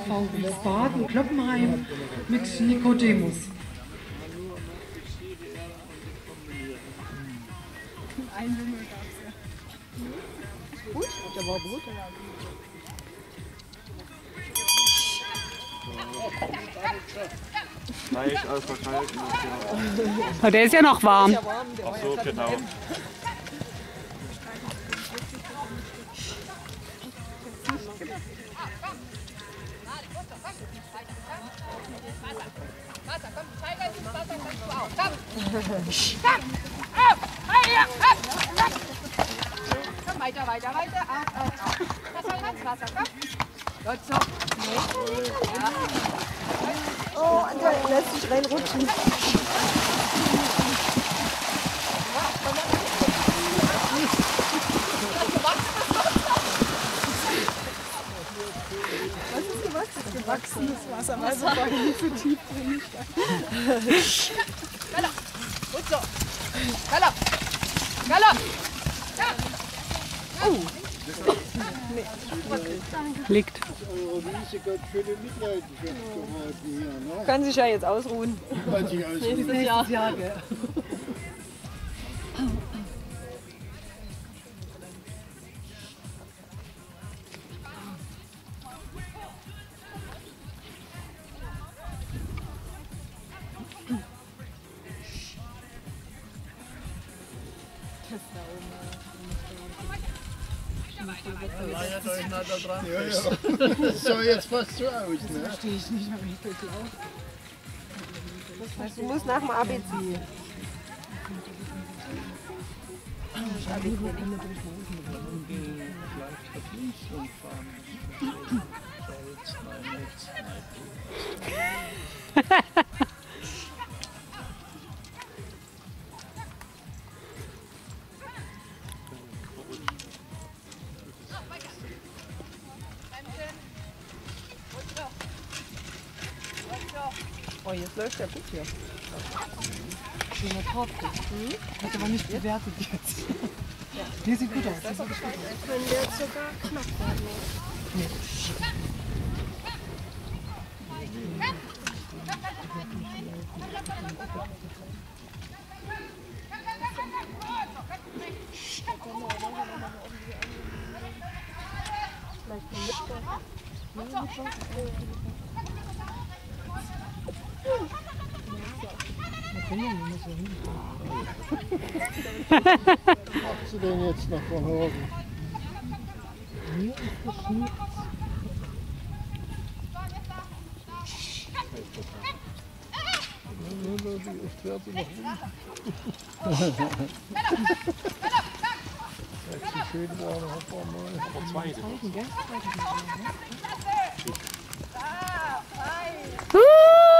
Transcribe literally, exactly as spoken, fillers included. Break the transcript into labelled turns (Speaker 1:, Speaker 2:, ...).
Speaker 1: V Wiesbaden, Kloppenheim mit Nikodemus.
Speaker 2: Ein Wimmel gab es ja. Gut, der war gut.
Speaker 3: Leicht ausverkalten.
Speaker 4: Oh, der ist ja noch warm.
Speaker 3: Ach so, genau.
Speaker 5: Komm, weiter, weiter, weiter. Auf, auf, auf. Wasser, Wasser, Wasser, komm. Gut, so. Ja.
Speaker 2: Oh, und der lässt sich reinrutschen. Was ist gewachsen? Gewachsenes Wasser, weil so war nicht so tief drin.
Speaker 5: Galopp. Gut so. Galopp. Galopp. Ja.
Speaker 2: Oh.
Speaker 4: Liegt.
Speaker 2: Kann sich ja jetzt ausruhen.
Speaker 1: Nächstes Jahr. Jahr, gell?
Speaker 3: Leiert euch nicht da dran. Ja, ja. Das sah jetzt fast so aus. Ne?
Speaker 1: Das verstehe ich nicht, wenn ich das laufe.
Speaker 2: Du musst nach dem A B C. Oh, jetzt läuft ja gut hier.
Speaker 1: Schöner Korb. Hm? Hat aber nicht bewertet jetzt. Ja. Der sieht gut aus. Der sieht gut aus.
Speaker 2: Als wenn der sogar knapp werden muss.
Speaker 3: Was machst du denn jetzt noch von oben?
Speaker 1: Hier ist das nichts.
Speaker 3: Ich fährt sie noch hin. Das schön war, noch ein paar Mal. Aber zwei.
Speaker 1: Zeichen, gell?
Speaker 4: Uh!